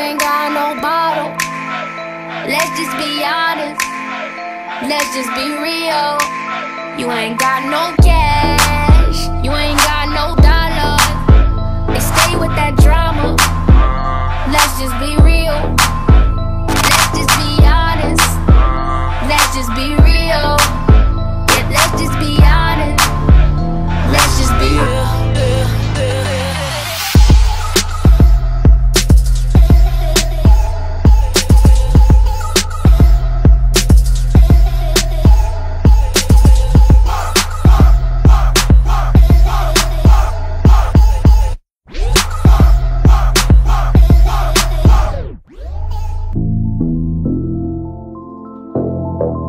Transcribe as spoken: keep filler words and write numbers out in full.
ain't got no bottle. Let's just be honest. Let's just be real. You ain't got no cash. You ain't got no dollars. They stay with that drama. Let's just be real. Let's just be honest. Let's just be real. Yeah, let's just be honest. Let's just be real. You